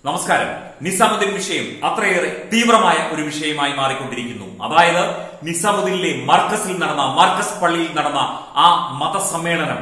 നമസ്കാരം. നിസാമുദ്ദീൻ വിഷയം അത്രയേറെ തീവ്രമായ ഒരു വിഷയമായി മാറിക്കൊണ്ടിരിക്കുന്നു. അതായത് നിസാമുദ്ദീനിലെ മർക്കസ് പള്ളിയിൽ നടന്ന ആ മതസമ്മേളനം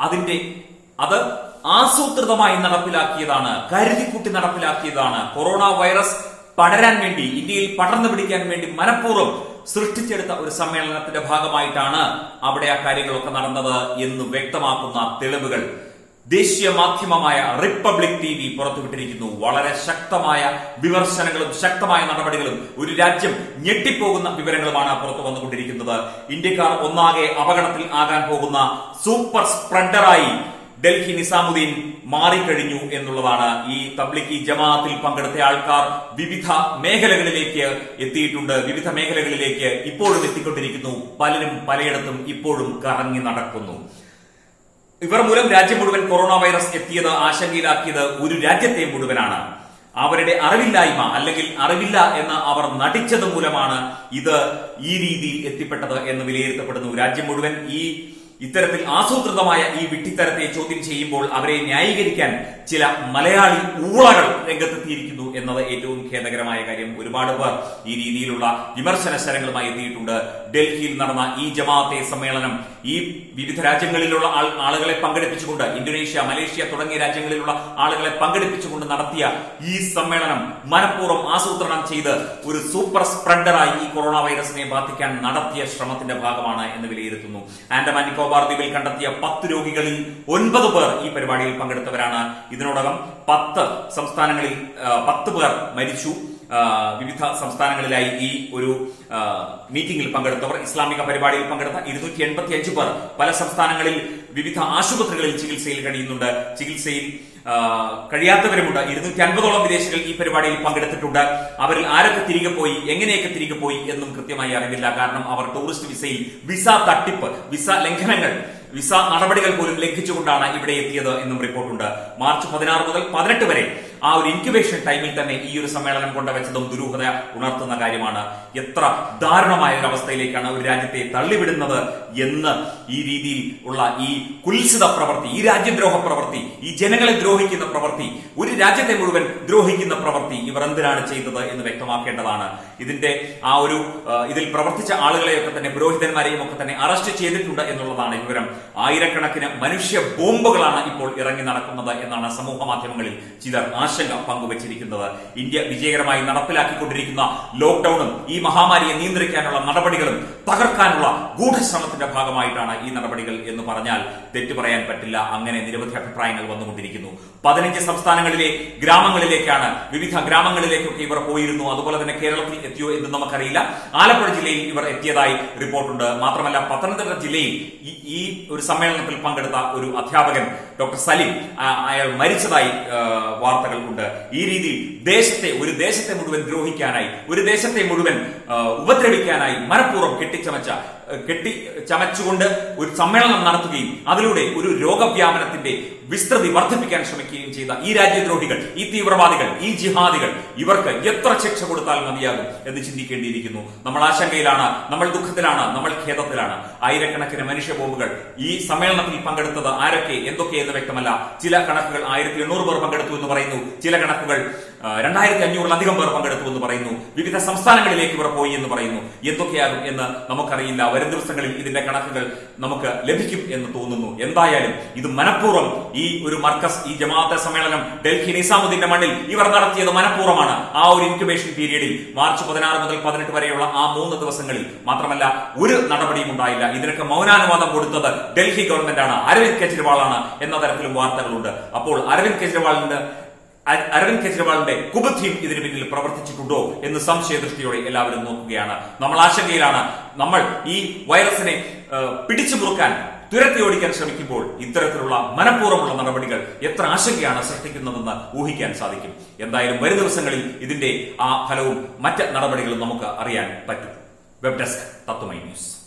അത് ആസൂത്രിതമായി നടപ്പിലാക്കിയതാണ്, കരുതിക്കൂട്ടി നടപ്പിലാക്കിയതാണ്. കൊറോണ വൈറസ് പടരാൻ വേണ്ടി, ഇന്ത്യയിൽ പടർന്നു പിടിക്കാൻ വേണ്ടി മനഃപൂർവ്വം സൃഷ്ടിച്ചെടുത്ത ഒരു സമ്മേളനത്തിന്റെ ഭാഗമായിട്ടാണ് അവിടെ ആ കാര്യങ്ങളൊക്കെ നടന്നത് എന്ന് വ്യക്തമാക്കുന്ന തെളിവുകൾ ദേശീയ മാധ്യമമായ റിപ്പബ്ലിക് TV പുറത്തുവിട്ടിരിക്കുന്നു. വളരെ ശക്തമായ വിമർശനങ്ങളും ശക്തമായ നടപടികളും ഒരു രാജ്യം ഞെട്ടിപ്പോകുന്ന വിവരങ്ങളുമാണ് പുറത്തു വന്നുകൊണ്ടിരിക്കുന്നത്. ഇന്ത്യക്കാർ ഒന്നാകെ അപകടത്തിൽ ആകാൻ പോകുന്ന സൂപ്പർ സ്പ്രെഡറായി ഡൽഹി നിസാമുദ്ദീൻ മാറിക്കഴിഞ്ഞു എന്നുള്ളതാണ്. ഈ തബ്ലിഗി ജമാഅത്തിൽ പങ്കെടുത്ത ആൾക്കാർ വിവിധ മേഖലകളിലേക്ക് എത്തിയിട്ടുണ്ട്. വിവിധ മേഖലകളിലേക്ക് ഇപ്പോഴും എത്തിക്കൊണ്ടിരിക്കുന്നു. പലരും പലയിടത്തും ഇപ്പോഴും കറങ്ങി നടക്കുന്നു. ഇവർ മൂലം രാജ്യം മുഴുവൻ കൊറോണ വൈറസ് എത്തിയത്, ആശങ്കയിലാക്കിയത് ഒരു രാജ്യത്തെ മുഴുവനാണ്. അവരുടെ അറിവില്ലായ്മ അല്ലെങ്കിൽ അറിവില്ല എന്ന് അവർ നടിച്ചത് മൂലമാണ് ഇത് ഈ രീതിയിൽ എത്തിപ്പെട്ടത് എന്ന് വിലയിരുത്തപ്പെടുന്നു. രാജ്യം മുഴുവൻ ഇത്തരത്തിൽ ആസൂത്രിതമായ ഈ വിഡ്ഢിത്തരത്തെ ചോദ്യം ചെയ്യുമ്പോൾ അവരെ ന്യായീകരിക്കാൻ ചില മലയാളി ഊളകൾ രംഗത്തെത്തിയിരിക്കുന്നു എന്നത് ഏറ്റവും ഖേദകരമായ കാര്യം. ഒരുപാട് പേർ ഈ രീതിയിലുള്ള വിമർശന ശരങ്ങളുമായി എത്തിയിട്ടുണ്ട്. ഡൽഹിയിൽ നടന്ന ഈ ജമാഅത്തെ സമ്മേളനം ഈ വിവിധ രാജ്യങ്ങളിലുള്ള ആളുകളെ പങ്കെടുപ്പിച്ചുകൊണ്ട്, ഇന്തോനേഷ്യ, മലേഷ്യ തുടങ്ങിയ രാജ്യങ്ങളിലുള്ള ആളുകളെ പങ്കെടുപ്പിച്ചുകൊണ്ട് നടത്തിയ ഈ സമ്മേളനം മനഃപൂർവ്വം ആസൂത്രണം ചെയ്ത് ഒരു സൂപ്പർ സ്പ്രെഡറായി ഈ കൊറോണ വൈറസിനെ ബാധിക്കാൻ നടത്തിയ ശ്രമത്തിന്റെ ഭാഗമാണ് എന്ന് വിലയിരുത്തുന്നു. ആൻഡമാൻ നിക്കോബാർ ദ്വീപിൽ കണ്ടെത്തിയ 10 രോഗികളിൽ 9 പേർ ഈ പരിപാടിയിൽ പങ്കെടുത്തവരാണ്. ഇതിനോടകം 10 സംസ്ഥാനങ്ങളിൽ 10 പേർ മരിച്ചു. വിവിധ സംസ്ഥാനങ്ങളിലായി ഈ ഒരു മീറ്റിംഗിൽ പങ്കെടുത്തവർ, ഇസ്ലാമിക പരിപാടിയിൽ പങ്കെടുത്ത 285 പേർ പല സംസ്ഥാനങ്ങളിൽ വിവിധ ആശുപത്രികളിൽ ചികിത്സയിൽ കഴിയുന്നുണ്ട്. ചികിത്സയിൽ കഴിയാത്തവരുമുണ്ട്. 250ഓളം വിദേശികൾ ഈ പരിപാടിയിൽ പങ്കെടുത്തിട്ടുണ്ട്. അവരിൽ ആരൊക്കെ തിരികെ പോയി, എങ്ങനെയൊക്കെ തിരികെ പോയി എന്നും കൃത്യമായി അറിവില്ല. കാരണം അവർ ടൂറിസ്റ്റ് വിസയിൽ വിസ തട്ടിപ്പ്, വിസ ലംഘനങ്ങൾ, വിസ നടപടികൾ പോലും ലംഘിച്ചുകൊണ്ടാണ് ഇവിടെ എത്തിയത് എന്നും റിപ്പോർട്ടുണ്ട്. മാർച്ച് 16 മുതൽ 18 വരെ ആ ഒരു ഇൻക്യുബേഷൻ ടൈമിൽ തന്നെ ഈ ഒരു സമ്മേളനം കൊണ്ടുവച്ചതും ദുരൂഹത ഉണർത്തുന്ന കാര്യമാണ്. എത്ര ദാരുണമായ ഒരു അവസ്ഥയിലേക്കാണ് ഒരു രാജ്യത്തെ തള്ളിവിടുന്നത് എന്ന് ഈ രീതിയിൽ ഉള്ള ഈ കുൽസിത പ്രവൃത്തി, ഈ രാജ്യദ്രോഹ പ്രവൃത്തി, ഈ ജനങ്ങളെ ദ്രോഹിക്കുന്ന പ്രവൃത്തി, ഒരു രാജ്യത്തെ മുഴുവൻ ദ്രോഹിക്കുന്ന പ്രവൃത്തി ഇവർ എന്തിനാണ് ചെയ്തത് എന്ന് വ്യക്തമാക്കേണ്ടതാണ്. ഇതിൽ പ്രവർത്തിച്ച ആളുകളെയൊക്കെ തന്നെ, പുരോഹിതന്മാരെയും ഒക്കെ തന്നെ അറസ്റ്റ് ചെയ്തിട്ടുണ്ട് എന്നുള്ളതാണ് വിവരം. ആയിരക്കണക്കിന് മനുഷ്യ ബോംബുകളാണ് ഇപ്പോൾ ഇറങ്ങി നടക്കുന്നത് എന്നാണ് സമൂഹ മാധ്യമങ്ങളിൽ ചിലർ ആശങ്ക പങ്കുവച്ചിരിക്കുന്നത്. ഇന്ത്യ വിജയകരമായി നടപ്പിലാക്കിക്കൊണ്ടിരിക്കുന്ന ലോക്ഡൌണും ഈ മഹാമാരിയെ നിയന്ത്രിക്കാനുള്ള നടപടികളും തകർക്കാനുള്ള ഗൂഢശ്രമത്തിന്റെ ഭാഗമായിട്ടാണ് ഈ നടപടികൾ എന്ന് പറഞ്ഞാൽ തെറ്റു പറയാൻ പറ്റില്ല. അങ്ങനെ നിരവധി അഭിപ്രായങ്ങൾ വന്നുകൊണ്ടിരിക്കുന്നു. 15 സംസ്ഥാനങ്ങളിലെ ഗ്രാമങ്ങളിലേക്കാണ്, വിവിധ ഗ്രാമങ്ങളിലേക്കൊക്കെ ഇവർ പോയിരുന്നു. അതുപോലെ തന്നെ കേരളത്തിൽ എത്തിയോ എന്ന് നമുക്കറിയില്ല. ആലപ്പുഴ ജില്ലയിൽ ഇവർ എത്തിയതായി റിപ്പോർട്ടുണ്ട്. മാത്രമല്ല പത്തനംതിട്ട ജില്ലയിൽ ഈ ഒരു സമ്മേളനത്തിൽ പങ്കെടുത്ത ഒരു അധ്യാപകൻ ഡോക്ടർ സലിം, അയാൾ മരിച്ചതായി വാർത്തകൾ ഉണ്ട്. ഈ രീതിയിൽ ഒരു ദേശത്തെ മുഴുവൻ ദ്രോഹിക്കാനായി, ഒരു ദേശത്തെ മുഴുവൻ ഉപദ്രവിക്കാനായി മനഃപൂർവ്വം കെട്ടിച്ചമച്ചുകൊണ്ട് ഒരു സമ്മേളനം നടത്തുകയും അതിലൂടെ ഒരു രോഗവ്യാപനത്തിന്റെ വിസ്തൃതി വർദ്ധിപ്പിക്കാൻ ശ്രമിക്കുകയും ചെയ്ത ഈ രാജ്യദ്രോഹികൾ, ഈ തീവ്രവാദികൾ, ഈ ജിഹാദികൾ, ഇവർക്ക് എത്ര ശിക്ഷ കൊടുത്താൽ മതിയാകും എന്ന് ചിന്തിക്കേണ്ടിയിരിക്കുന്നു. നമ്മൾ ആശങ്കയിലാണ്, നമ്മൾ ദുഃഖത്തിലാണ്, നമ്മൾ ഖേദത്തിലാണ്. ആയിരക്കണക്കിന് മനുഷ്യ ബോംബുകൾ ഈ സമ്മേളനത്തിൽ പങ്കെടുത്തത് ആരൊക്കെ, എന്തൊക്കെ എന്ന് വ്യക്തമല്ല. ചില കണക്കുകൾ 1800 പേർ പങ്കെടുത്തു എന്ന് പറയുന്നു. ചില കണക്കുകൾ 2500-ലധികം പേർ പങ്കെടുത്തു എന്ന് പറയുന്നു. വിവിധ സംസ്ഥാനങ്ങളിലേക്ക് ഇവർ പോയി എന്ന് പറയുന്നു. എന്തൊക്കെയാകും എന്ന് നമുക്കറിയില്ല. വരും ദിവസങ്ങളിൽ ഇതിന്റെ കണക്കുകൾ നമുക്ക് ലഭിക്കും എന്ന് തോന്നുന്നു. എന്തായാലും ഇത് മനഃപൂർവ്വം ഈ ജമാഅത്തെ സമ്മേളനം ഡൽഹി നിസാമുദ്ദീന്റെ മണ്ണിൽ ഇവർ നടത്തിയത് മനഃപൂർവ്വമാണ്. ആ ഒരു ഇൻക്യുബേഷൻ പീരീഡിൽ മാർച്ച് 16 മുതൽ 18 വരെയുള്ള ആ 3 ദിവസങ്ങളിൽ മാത്രമല്ല ഒരു നടപടിയും ഉണ്ടായില്ല. ഇതിനൊക്കെ മൗനാനുവാദം കൊടുത്തത് ഡൽഹി ഗവൺമെന്റ് ആണ്, അരവിന്ദ് കെജ്രിവാളാണ് എന്ന തരത്തിലും വാർത്തകളുണ്ട്. അപ്പോൾ അരവിന്ദ് കെജ്രിവാളിന്റെ കുബുദ്ധിയും ഇതിന് പിന്നിൽ പ്രവർത്തിച്ചിട്ടുണ്ടോ എന്ന് സംശയദൃഷ്ടിയോടെ എല്ലാവരും നോക്കുകയാണ്. നമ്മൾ ആശങ്കയിലാണ്. നമ്മൾ ഈ വൈറസിനെ പിടിച്ചു മുറുക്കാൻ, തുരത്തി ഓടിക്കാൻ ശ്രമിക്കുമ്പോൾ ഇത്തരത്തിലുള്ള മനഃപൂർവ്വമുള്ള നടപടികൾ എത്ര ആശങ്കയാണ് സൃഷ്ടിക്കുന്നതെന്ന് ഊഹിക്കാൻ സാധിക്കും. എന്തായാലും വരും ദിവസങ്ങളിൽ ഇതിന്റെ ആ ഫലവും മറ്റ് നടപടികളും നമുക്ക് അറിയാൻ പറ്റും. Web desk Tatwamayi news.